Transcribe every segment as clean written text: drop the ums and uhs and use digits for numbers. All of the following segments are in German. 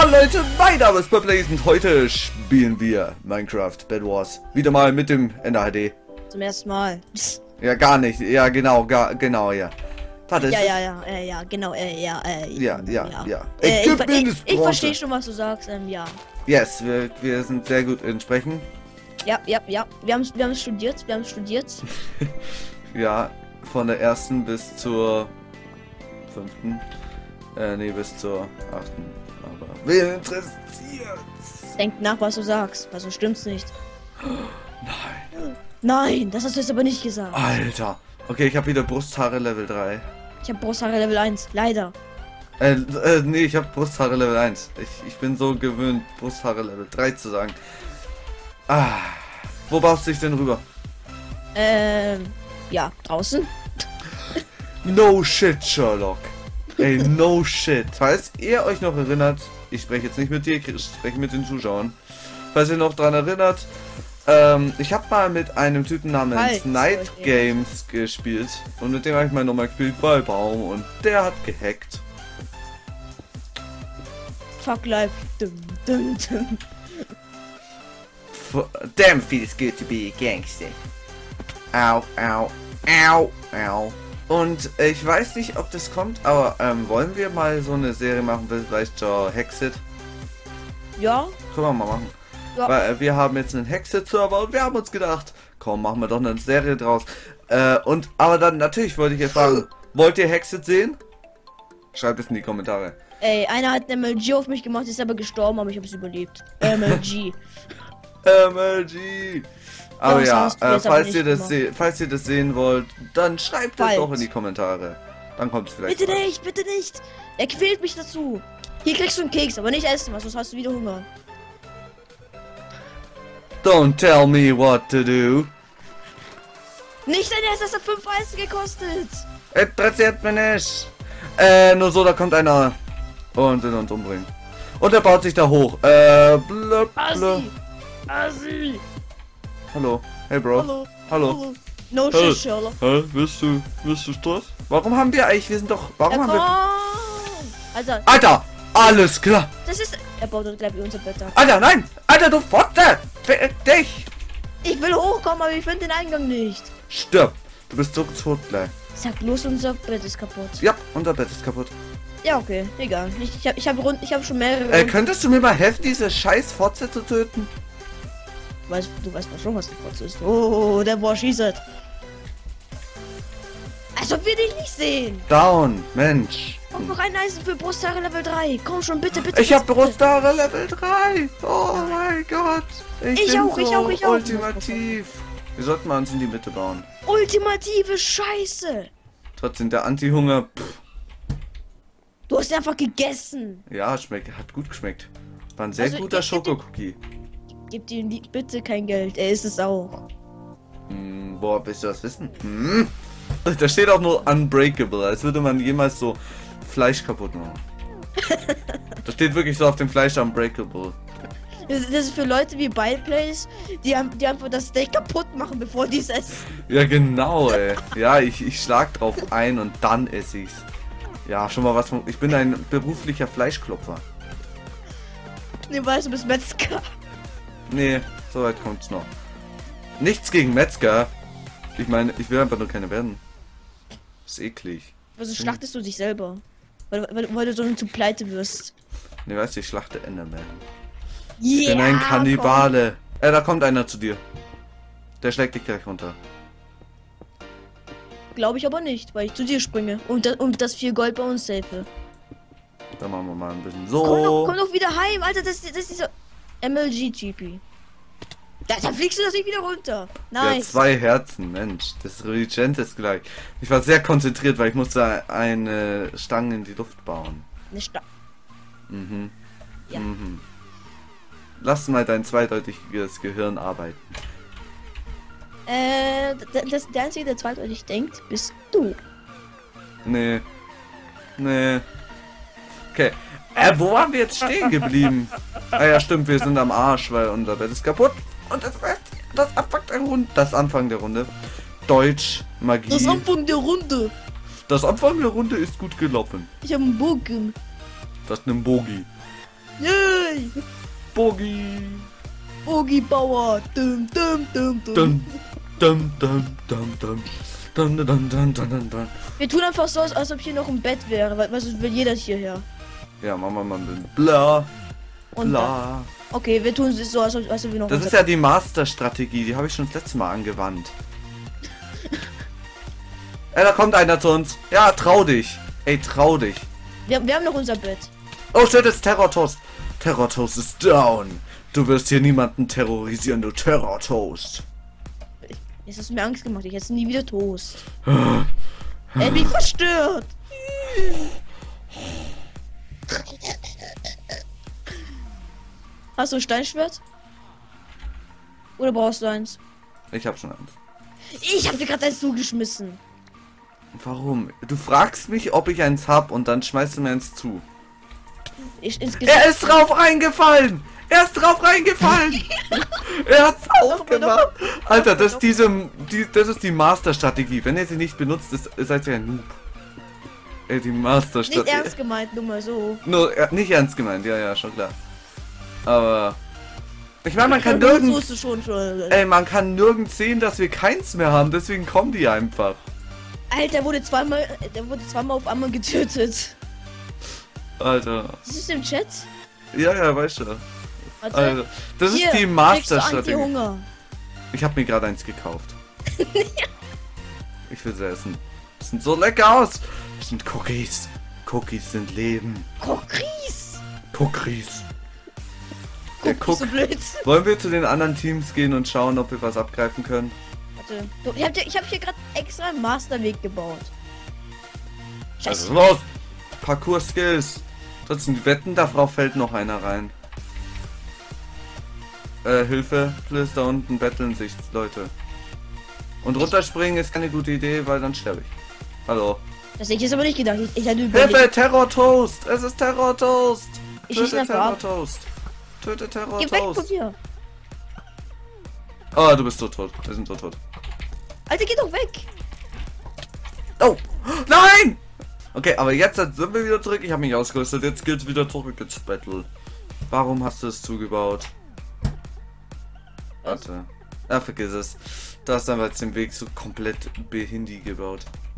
Hallo Leute, mein Name ist Purple und heute spielen wir Minecraft Bed Wars. Wieder mal mit dem NHD. Zum ersten Mal. Ja, gar nicht. Ja, genau, genau, ja. Warte, Genau, ja. Ich verstehe schon, was du sagst, ja. Yes, wir sind sehr gut in Sprechen. Ja. Wir haben studiert, Ja, von der ersten bis zur 5. Nee, bis zur 8. Aber wer interessiert's? Denk nach, was du sagst, weil sonst stimmt's nicht. Nein. Nein, das hast du jetzt aber nicht gesagt. Alter. Okay, ich habe wieder Brusthaare Level 3. Ich habe Brusthaare Level 1, leider. Nee, ich habe Brusthaare Level 1. Ich bin so gewöhnt, Brusthaare Level 3 zu sagen. Ah. Wo baust du dich denn rüber? Ja, draußen. No shit, Sherlock. Ey, no shit. Falls ihr euch noch erinnert, ich spreche jetzt nicht mit dir, ich spreche mit den Zuschauern. Falls ihr noch dran erinnert, ich habe mal mit einem Typen namens Night Games gespielt. Und mit dem habe ich mal nochmal gespielt bei Baum und der hat gehackt. Fuck life. Dum. Damn feels good to be a gangster. Au, au, au, au. Und ich weiß nicht, ob das kommt, aber wollen wir mal so eine Serie machen, vielleicht zur Hexit? Ja. Können wir mal machen. Ja. Weil wir haben jetzt einen Hexit-Server und wir haben uns gedacht, komm, machen wir doch eine Serie draus. Aber dann natürlich wollte ich jetzt fragen, wollt ihr Hexit sehen? Schreibt es in die Kommentare. Ey, einer hat eine MLG auf mich gemacht, ist aber gestorben, aber ich habe es überlebt. MLG. MLG. Aber ja, falls ihr das sehen wollt, dann schreibt es doch in die Kommentare. Dann kommt es vielleicht. Bitte nicht. Er quält mich dazu. Hier kriegst du einen Keks, aber nicht essen, sonst hast du wieder Hunger. Don't tell me what to do. Nicht dein Essen, das hat 5 Eisen gekostet. Interessiert mich nicht. Nur so, da kommt einer und will uns umbringen. Und er baut sich da hoch. Blub. Assi. Hallo. Hey, Bro. Hallo. No shit, Sherlock. Willst du Stress? Warum haben wir eigentlich, warum haben wir... Alter, alles klar. Das ist... Er baut uns gleich unser Bett ab. Alter, nein. Alter, du Fotze. Dich. Ich will hochkommen, aber ich finde den Eingang nicht. Stirb. Du bist so tot gleich. Sag bloß, unser Bett ist kaputt. Ja, unser Bett ist kaputt. Ja, okay. Egal. Ich hab schon mehrere... Könntest du mir mal helfen, diese scheiß Fotze zu töten? Du weißt doch schon, was die Fotze ist. Oh, der Boah schießt. Also will ich nicht sehen. Down, Mensch. Und noch ein Eisen für Brusthaare Level 3. Komm schon, bitte. Ich hab Brusthaare Level 3. Oh mein Gott. Ich auch. Ultimativ. Wir sollten mal uns in die Mitte bauen. Ultimative Scheiße. Trotzdem der Anti-Hunger. Du hast einfach gegessen. Ja, hat gut geschmeckt. War ein sehr guter Schokocookie. Gib ihm bitte kein Geld. Er ist es auch. Boah, willst du das wissen? Da steht auch nur Unbreakable, als würde man jemals so Fleisch kaputt machen. Da steht wirklich so auf dem Fleisch Unbreakable. Das ist für Leute wie Byplays, die einfach das Steak kaputt machen, bevor die es essen. Ja, genau, ey. Ja, ich schlag drauf ein und dann esse ich's. Ja, schon mal was von... Ich bin ein beruflicher Fleischklopfer. Nee, weißt du, bist Metzger. Nee, so weit kommt's noch. Nichts gegen Metzger. Ich meine, ich will einfach nur keine werden. Ist eklig. Also schlachtest du dich selber? Weil du so zu pleite wirst. Nee, weißt du, ich schlachte Enderman. Yeah, ich bin ein Kannibale. Da kommt einer zu dir. Der schlägt dich gleich runter. Glaube ich aber nicht, weil ich zu dir springe und das 4 Gold bei uns safe. Dann machen wir mal ein bisschen so. Komm doch wieder heim, Alter, das ist dieser MLG-GP. Da fliegst du das nicht wieder runter. Nein. Ja, 2 Herzen, Mensch. Das Regent ist gleich. Ich war sehr konzentriert, weil ich musste eine Stange in die Luft bauen. Eine Stange? Mhm. Ja. Mhm. Lass mal dein zweideutiges Gehirn arbeiten. Der Einzige, der zweideutig denkt, bist du. Nee. Okay. Wo waren wir jetzt stehen geblieben? Ah ja, stimmt, wir sind am Arsch, weil unser Bett ist kaputt. Und das Anfang der Runde. Deutsch, Magie. Das Anfang der Runde. Das Anfang der Runde ist gut gelaufen. Ich habe einen Bogen. Das ist ein Bogi. Yay! Boogie. Boogie Bauer. Dum, dum, dum, dum. Dum, dum, dum, dum, dum. Dun, dun, dun, dun, dun, dun. Wir tun einfach so, als ob hier noch ein Bett wäre, weil sonst will jeder hierher. Ja, Mama, man bla. Und Bla. okay, wir tun es so, als ob wir noch. Das ist ja die Master-Strategie, die habe ich schon das letzte Mal angewandt. Ey, da kommt einer zu uns. Ja, trau dich. Ey, trau dich. Wir haben noch unser Bett. Oh shit, ist Terror-Toast. Terror-Toast ist down. Du wirst hier niemanden terrorisieren, du Terror-Toast. Jetzt hast du mir Angst gemacht, ich esse nie wieder Toast. Er mich verstört. Hast du ein Steinschwert? Oder brauchst du eins? Ich hab schon eins. Ich hab dir gerade eins zugeschmissen. Warum? Du fragst mich, ob ich eins hab und dann schmeißt du mir eins zu. Ins Er ist drauf reingefallen! Er ist drauf reingefallen! Er hat's aufgemacht! Alter, das ist das ist die Master-Strategie. Wenn ihr sie nicht benutzt, seid ihr ein Noob. Ey, die Nicht Master-Strategie. ernst gemeint, nur mal so. Nur, nicht ernst gemeint, ja, schon klar. Aber... Ich meine, man kann So nirgends... ist es schon. Ey, man kann nirgends sehen, dass wir keins mehr haben, deswegen kommen die einfach. Alter, der wurde zweimal auf einmal getötet. Alter. Das ist im Chat. Ja, weißt du. Warte. Alter. Das Hier, ist die kriegst du Master-Strategie. Anti-Hunger. Ich habe mir gerade eins gekauft. Ich will sie essen. Das sind so lecker aus. Das sind Cookies. Cookies sind Leben. Cookies. Cookies. Der Guck, so blöd. Wollen wir zu den anderen Teams gehen und schauen, ob wir was abgreifen können? Warte. Ich hab hier gerade extra einen Masterweg gebaut. Was Scheiße. ist los? Parcours-Skills. Trotzdem, die Wetten, darauf fällt noch einer rein. Hilfe, please, da unten betteln sich Leute. Und runterspringen ist keine gute Idee, weil dann sterbe ich. Hallo. Das hätte ich jetzt aber nicht gedacht. Ich hatte Hilfe, überlegt. Terror-Toast! Es ist Terror-Toast! Ich schieße Töte einfach ab. Terror-Toast! Töte Geh weg von Terror-Toast! mir. Oh, du bist so tot. Wir sind so tot. Alter, geh doch weg. Oh! Nein! Okay, aber jetzt sind wir wieder zurück. Ich habe mich ausgerüstet. Jetzt geht's wieder zurück ins Battle. Warum hast du es zugebaut? Warte. Ah, vergiss es. Du hast einfach jetzt den Weg so komplett behindi gebaut.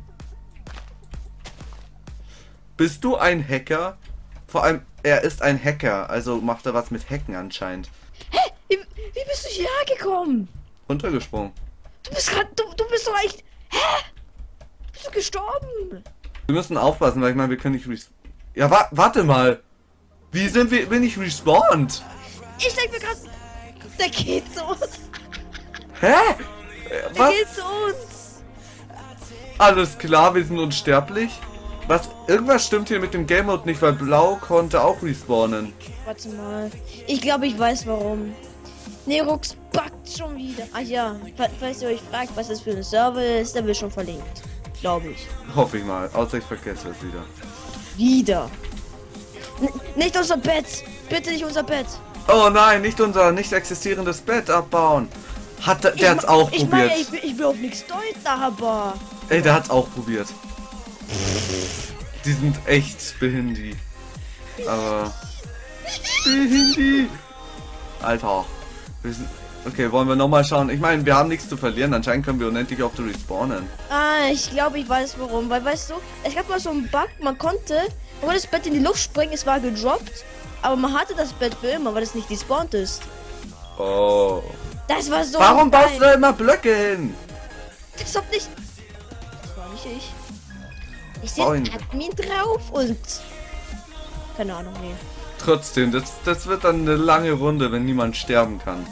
Bist du ein Hacker? Vor allem, er ist ein Hacker, also macht er was mit Hacken anscheinend. Wie bist du hierher gekommen? Runtergesprungen. Du bist doch echt. Hä? Bist du gestorben? Wir müssen aufpassen, weil ich meine, wir können nicht Ja, warte mal. Wie bin ich respawned? Ich denke mir gerade, der geht zu uns. Hä? Der Was? geht zu uns. Alles klar, wir sind unsterblich. Was? Irgendwas stimmt hier mit dem Game Mode nicht, weil Blau konnte auch respawnen. Warte mal. Ich glaube, ich weiß warum. Nerox backt schon wieder. Ach ja, falls ihr euch fragt, was das für ein Server ist, der wird schon verlinkt. Glaube ich. Hoffe ich mal. Außer ich vergesse es wieder. Wieder. Nicht unser Bett. Bitte nicht unser Bett. Oh nein, nicht unser nicht existierendes Bett abbauen. Der hat's auch ich probiert. meine, ich bin auf nichts deut, aber. Ey, der hat's auch probiert. Die sind echt behindi. Aber... Behindi! Alter. Okay, wollen wir nochmal schauen? Ich meine, wir haben nichts zu verlieren. Anscheinend können wir unendlich oft respawnen. Ah, ich glaube, ich weiß warum. Weil, weißt du, es gab mal so einen Bug, man konnte das Bett in die Luft springen, es war gedroppt, aber man hatte das Bett für immer, weil es nicht despawned ist. Oh. Das war so. Warum geil. baust du da immer Blöcke hin? Das war nicht. Das war nicht ich. Ich sehe Freunde. Admin drauf und. Keine Ahnung, nee. Trotzdem, das wird dann eine lange Runde, wenn niemand sterben kann.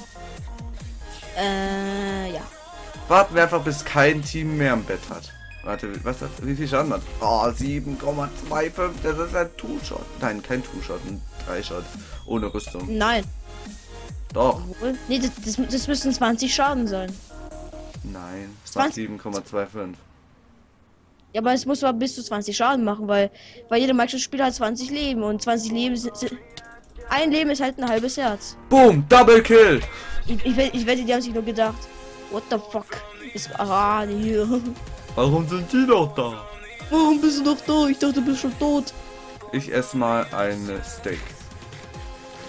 Ja. Warten wir einfach, bis kein Team mehr im Bett hat. Warte, wie viel Schaden hat? Oh, 7,25. Das ist ein Two-Shot. Nein, kein Two-Shot, ein 3-Shot. Ohne Rüstung. Nein. Doch. Obwohl. Nee, das müssen 20 Schaden sein. Nein, es macht 7,25. Ja, aber es muss aber bis zu 20 Schaden machen, weil jeder Minecraft-Spieler hat 20 Leben und 20 Leben sind. Ein Leben ist halt ein halbes Herz. Boom, Double Kill. Ich wette, die haben sich nur gedacht, what the fuck ist Arane hier? Warum sind die noch da? Warum bist du noch da? Ich dachte, du bist schon tot. Ich esse mal ein Steak.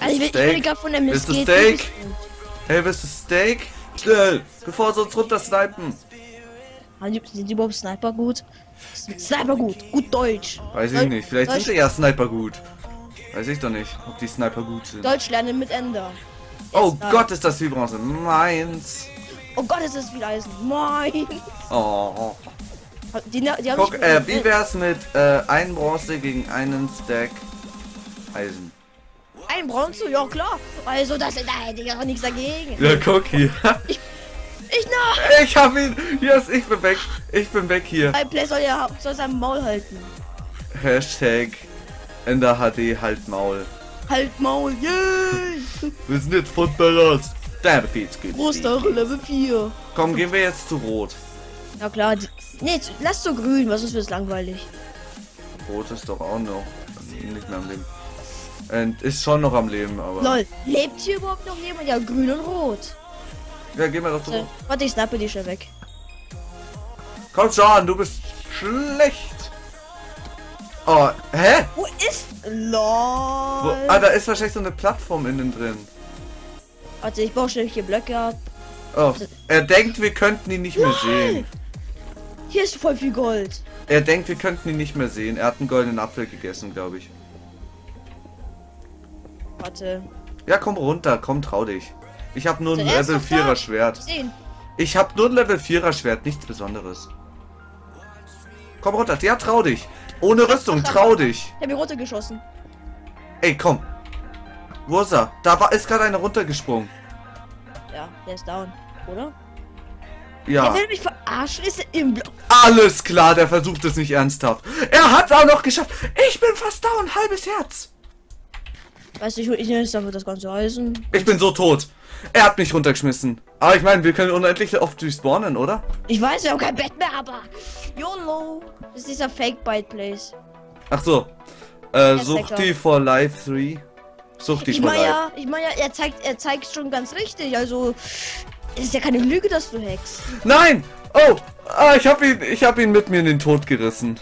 Also ich will gar von der Bist du Mist Steak? Hey, bist du Steak? Schnell, bevor sie uns runter snipen. Sind die überhaupt Sniper gut? Sniper gut, gut Deutsch. Weiß ich nicht, vielleicht sind sie ja Sniper gut. Weiß ich doch nicht, ob die Sniper gut sind. Deutsch lernen mit Ender. Oh Gott, ist das wie Bronze. Meins. Oh Gott, ist das wie Eisen. Mein. Oh. Die haben Guck, nicht wie wär's mit ein Bronze gegen einen Stack Eisen? ein Bronze? Ja klar. Also da hätte ich auch nichts dagegen. Ja, guck hier. Ich noch. Ich hab ihn. Yes, ich bin weg. Ich bin weg hier. Ein Play soll sein Maul halten. Hashtag Ender HD halt Maul. Halt Maul, yay! Wir sind jetzt Footballers. Der geht's gut. Großteure Level 4. Komm, gehen wir jetzt zu Rot. Ja klar, nee, lass so grün, was ist fürs langweilig. Rot ist doch auch noch nicht mehr am Leben. Und ist schon noch am Leben, aber. Lol, lebt hier überhaupt noch jemand? Ja, grün und rot. Ja, gehen wir doch zu Rot. Warte, ich snappe die schnell weg. Komm schon, du bist schlecht. Oh, hä? Wo ist? LOL. Da ist wahrscheinlich so eine Plattform innen drin. Warte, ich baue schnell hier Blöcke ab. Oh, er denkt, wir könnten ihn nicht mehr sehen. Hier ist voll viel Gold. Er denkt, wir könnten ihn nicht mehr sehen. Er hat einen goldenen Apfel gegessen, glaube ich. Warte. Ja, komm runter, komm, trau dich. Ich habe nur ein Der ist Level doch da. 4er Schwert. Sehen. Ich habe nur ein Level 4er Schwert, nichts Besonderes. Komm runter, ja, trau dich. Ohne Rüstung, trau dich. Ich habe hier runtergeschossen. Ey, komm. Wo ist er? Da ist gerade einer runtergesprungen. Ja, der ist down, oder? Ja. Der will mich verarschen, ist er im Block. Alles klar, der versucht es nicht ernsthaft. Er hat es auch noch geschafft. Ich bin fast down, halbes Herz. Weißt du, ich nehme jetzt einfach das ganze Eisen. Ich bin so tot. Er hat mich runtergeschmissen. Aber ich meine, wir können unendlich oft respawnen, oder? Ich weiß, wir haben kein Bett mehr, aber YOLO. Das ist dieser Fake-Bite-Place. Ach so. Suchti for Life 3. Suchti Ich for meine Life. ja, er zeigt schon ganz richtig. Also, es ist ja keine Lüge, dass du hackst. Nein! Oh! Ich hab ihn mit mir in den Tod gerissen.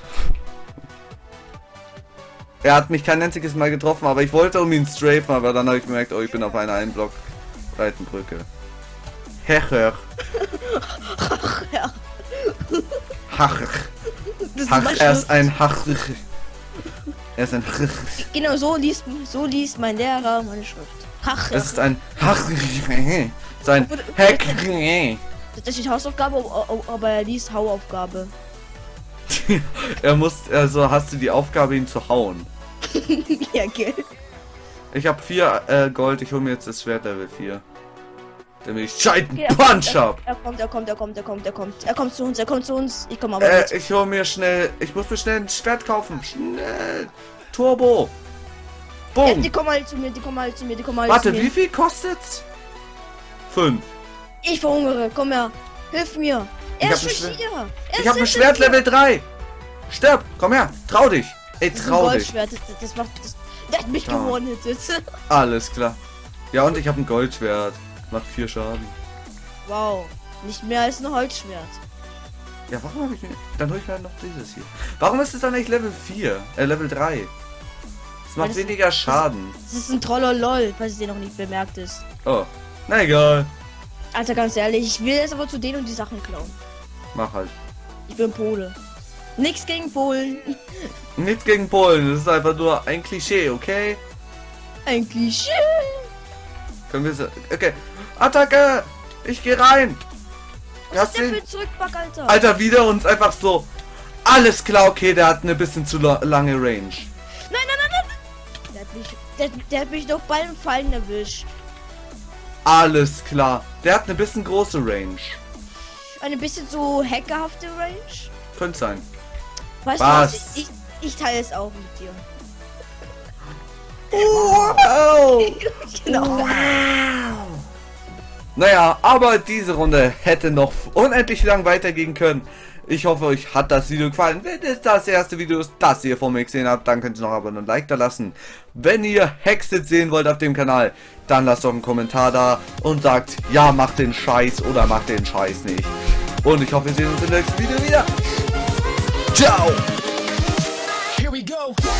Er hat mich kein einziges Mal getroffen, aber ich wollte um ihn strafen, aber dann habe ich gemerkt, oh, ich bin auf einer 1 Block breiten Brücke. Hecher. Ja. Hach. Das ist Hach, mein er ist Schrift. ein Hach. Er ist ein Genau, so liest mein Lehrer meine Schrift. Hach. Es ist ein Hach. Sein Heck. Das ist die Hausaufgabe, aber er liest Hauaufgabe. Also hast du die Aufgabe, ihn zu hauen. Ja, gell. Ich habe 4 Gold, ich hole mir jetzt das Schwert Level 4. Damit ich scheiten Okay, Punch hab. Er kommt zu uns. Ich komme aber mit. Ich hole mir schnell, ich muss mir schnell ein Schwert kaufen. Schnell. Turbo. Boom. Die kommen halt zu mir, Warte, wie viel kostet's? 5. Ich verhungere, komm her. Hilf mir. Er ist schon hier. Ich habe ein Schwert Level 3. Stirb, komm her, trau dich. Ey, trau dich. Das macht das. Der hat mich gewonnen jetzt. Alles klar. Ja, und ich habe ein Goldschwert. Macht 4 Schaden. Wow. Nicht mehr als ein Holzschwert. Ja, warum habe ich mir... Dann hol ich mir noch dieses hier. Warum ist es dann nicht Level 4? Level 3? Das macht weniger Schaden. Das ist ein Troller LOL, falls es dir noch nicht bemerkt ist. Oh. Na egal. Alter, ganz ehrlich, ich will jetzt aber zu denen und die Sachen klauen. Mach halt. Ich bin Pole. Nix gegen Polen. Nichts gegen Polen, das ist einfach nur ein Klischee, okay? Ein Klischee. Können wir so... Okay. Attacke! Ich geh rein! Was ist der für Zurückback, Alter? Alter, wieder uns einfach so... Alles klar, okay, der hat eine bisschen zu lange Range. Nein. Der hat mich doch beim Fallen erwischt. Alles klar. Der hat eine bisschen große Range. Eine bisschen so hackerhafte Range. Könnte sein. Weißt du Was? was? Ich teile es auch mit dir. Wow! Genau. Naja, aber diese Runde hätte noch unendlich lang weitergehen können. Ich hoffe, euch hat das Video gefallen. Wenn es das erste Video ist, das ihr von mir gesehen habt, dann könnt ihr noch aber ein Like da lassen. Wenn ihr Hexit sehen wollt auf dem Kanal, dann lasst doch einen Kommentar da und sagt, ja, macht den Scheiß oder macht den Scheiß nicht. Und ich hoffe, wir sehen uns im nächsten Video wieder. Ciao! Here we go.